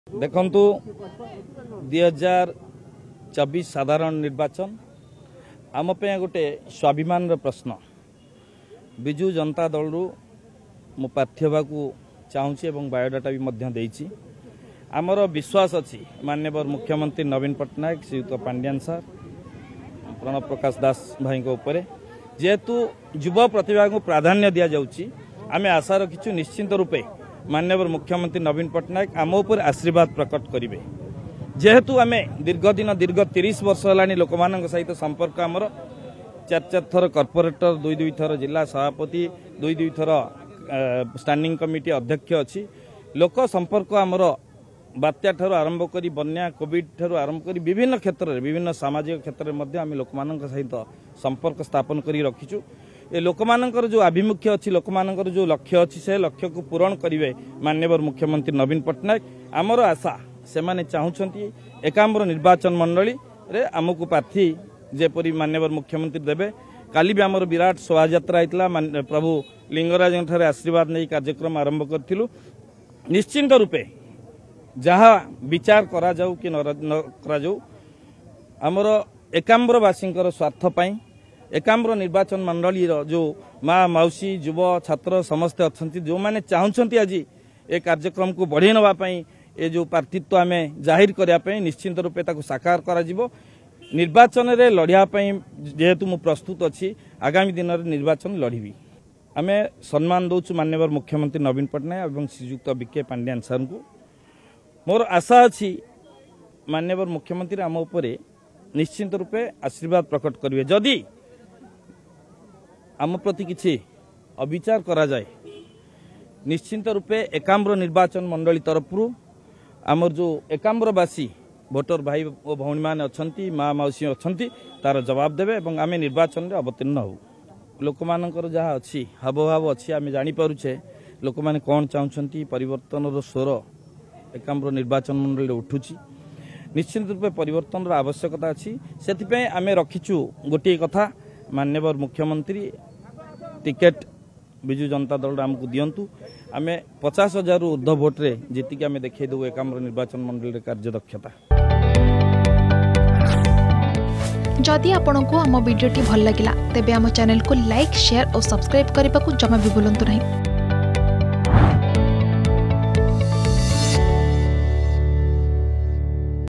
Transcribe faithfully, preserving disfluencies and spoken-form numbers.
देखंतु दुई हजार चौबीस साधारण निर्वाचन आम पे गोटे स्वाभिमान प्रश्न विजु जनता दल मु प्रार्थी होगा चाहूँगी और बायोडाटा भी आमर विश्वास अच्छी माननीय मुख्यमंत्री नवीन पट्टनायक श्रीयुक्त पांड्यान सर प्रणव प्रकाश दास भाई उपर जेहेतु युवा प्रतिभा को प्राधान्य दि जाऊँगी आम आशा रखीचु निश्चिंत रूपे माननीय मुख्यमंत्री नवीन पट्टनायक आम उपर आशीर्वाद प्रकट करेंगे जेहेतु आम दीर्घ दिन दीर्घ तीस वर्ष है लोक मान सहित संपर्क आमर चार चार थर कॉर्पोरेटर दुई दुई थर जिला सभापति दुई दुई थर स्टैंडिंग कमिटी अध्यक्ष अच्छी लोक संपर्क आमर बात्या ठार आरंभ कर बन्या कोविड ठार आरंभ कर विभिन्न क्षेत्र में विभिन्न सामाजिक क्षेत्र में आम लोक मान सहित संपर्क स्थापन कर रखीचु ए लोक मानकर जो आभिमुख्य अच्छी लोक मानकर जो लक्ष्य अच्छी से लक्ष्य को पूरण करेंगे माननीय मुख्यमंत्री नवीन पट्टनायक आमर आशा से माने चाहूँगी एकाम्र निर्वाचन मंडली रे आमको प्रार्थी जेपरी माननीय मुख्यमंत्री देवे काली भी आमर विराट शोभायात्रा होता प्रभु लिंगराज ठारे आशीर्वाद नहीं कार्यक्रम आरंभ करूँ निश्चिंत रूपे जहाँ विचार करा जाऊ कि न करा जाऊ आमर एकाम्रवासी स्वार्थपाई एकाम्र निर्वाचन मंडली जो माँ मौसी युव छात्र समस्ते अच्छा जो मैंने चाहते आज ये कार्यक्रम को बढ़े नापी ये जो प्रार्थीत्व आम जाहिर करने निश्चिंत रूपे ताकू साकार करा जिवो निर्वाचन रे लड़ियापाई जेहेतु मु प्रस्तुत अच्छी आगामी दिन में निर्वाचन लड़बी आम सम्मान दौचु माननीय मुख्यमंत्री नवीन पट्टनायक और श्रीयुक्त विके पांड्यान सर को मोर आशा अच्छी माननीय मुख्यमंत्री आम उपर निश्चिंत रूपे आशीर्वाद प्रकट करेंगे जदि आम प्रति किसी अविचार करा जाए निश्चिंत रूपे एकाम्र निर्वाचन मंडली तरफ आमर जो एकाम्रवासी भोटर भाई और भौणी मैंने अच्छा माँ मौसी अच्छा तार जवाब देवे और आम निर्वाचन में अवतीर्ण हो लोक मानकर जहाँ अच्छी हावभाव अच्छी आम जापे लोक मैंने कौन चाहते परिवर्तन स्वर एकाम्र निर्वाचन मंडली उठुची निश्चित रूपे परिवर्तन आवश्यकता अच्छी से आम रखीचु गोटे कथा माननीय मुख्यमंत्री टिकेट विजु जनता दल आमको दिंतु आम पचास हजार ऊर्ध भोट्रे जीतिक आम देखा देव एकाम्र निर्वाचन मंडल कार्यदक्षता जदि आपंक आम भिडी भल लगा तेब आम चैनल को लाइक शेयर और सब्सक्राइब करने को जमा भी भूलु नहीं।